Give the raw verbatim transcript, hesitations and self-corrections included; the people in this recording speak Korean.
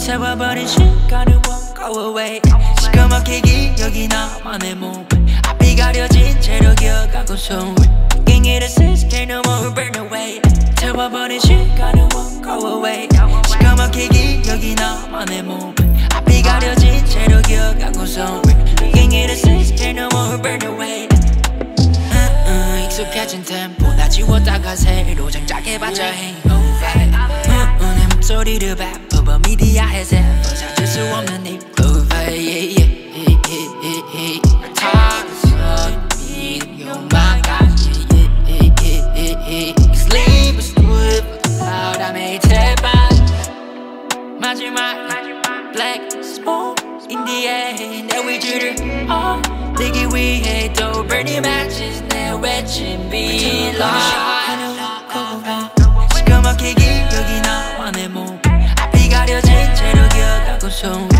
세워버린 시간은 won't go away. 시커멓게 기억이 나만의 몸 앞이 가려진 채로 기억하고 손 Looking at us can't no more burn away. 세워버린 시간은 won't go away. 시커멓게 기억이 나만의 몸 앞이 가려진 채로 기억하고 손 Looking at us can't no more burn away. 익숙해진 템포 다 지웠다가 새로 장착해봤자 hangover. 내 목소리를 바꿔봐 미디어에 새로 찾을 수 없는 이 groove. 타서 you're my god. Sleep is good without I made it back. 마지막 black smoke in the air 내 위주를 뜨기 위해 또 burning matches 내 외침 빌라. 시커멓게 기억이 나만의 몸 앞이 가려진 채로 기억하고 손